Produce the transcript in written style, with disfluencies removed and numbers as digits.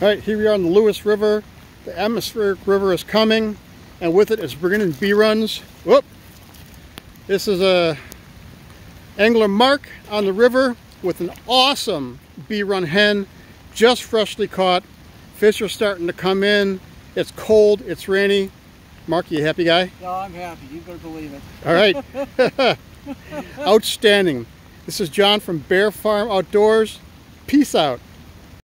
All right, here we are on the Lewis River. The atmospheric river is coming, and with it is bringing in bee runs. Whoop! This is a angler Mark on the river with an awesome bee run hen, just freshly caught. Fish are starting to come in. It's cold, it's rainy. Mark, you a happy guy? No, I'm happy. You better believe it. All right. Outstanding. This is John from Bear Farm Outdoors. Peace out.